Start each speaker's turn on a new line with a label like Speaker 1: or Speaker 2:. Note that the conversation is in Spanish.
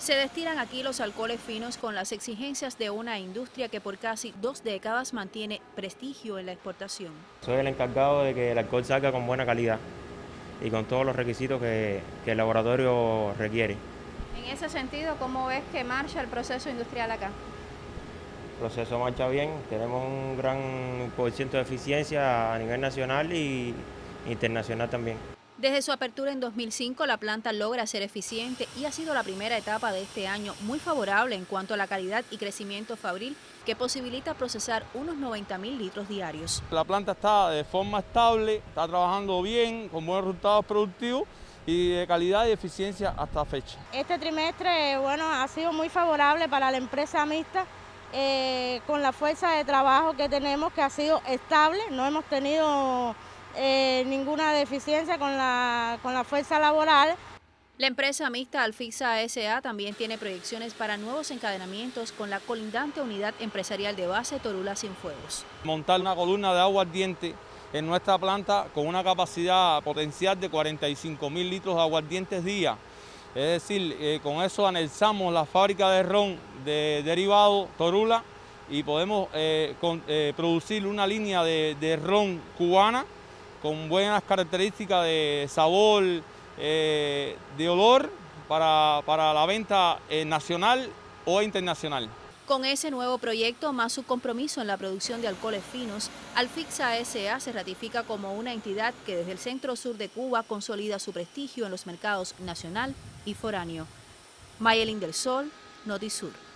Speaker 1: Se destilan aquí los alcoholes finos con las exigencias de una industria que por casi 2 décadas mantiene prestigio en la exportación.
Speaker 2: Soy el encargado de que el alcohol salga con buena calidad y con todos los requisitos que el laboratorio requiere.
Speaker 1: En ese sentido, ¿cómo ves que marcha el proceso industrial acá?
Speaker 2: El proceso marcha bien, tenemos un gran porcentaje de eficiencia a nivel nacional y internacional también.
Speaker 1: Desde su apertura en 2005, la planta logra ser eficiente y ha sido la primera etapa de este año muy favorable en cuanto a la calidad y crecimiento fabril, que posibilita procesar unos 90.000 litros diarios.
Speaker 3: La planta está de forma estable, está trabajando bien, con buenos resultados productivos y de calidad y eficiencia hasta fecha.
Speaker 4: Este trimestre, ha sido muy favorable para la empresa mixta, con la fuerza de trabajo que tenemos, que ha sido estable, no hemos tenido ninguna deficiencia con la fuerza laboral.
Speaker 1: La empresa mixta Alfixa S.A. también tiene proyecciones para nuevos encadenamientos con la colindante unidad empresarial de base Torula Cienfuegos.
Speaker 3: Montar una columna de aguardiente en nuestra planta con una capacidad potencial de 45.000 litros de aguardientes día. Es decir, con eso anexamos la fábrica de ron de derivado Torula y podemos producir una línea de ron cubana con buenas características de sabor, de olor para la venta nacional o internacional.
Speaker 1: Con ese nuevo proyecto, más su compromiso en la producción de alcoholes finos, Alfixa S.A. se ratifica como una entidad que desde el centro sur de Cuba consolida su prestigio en los mercados nacional y foráneo. Mayelin del Sol, Notisur.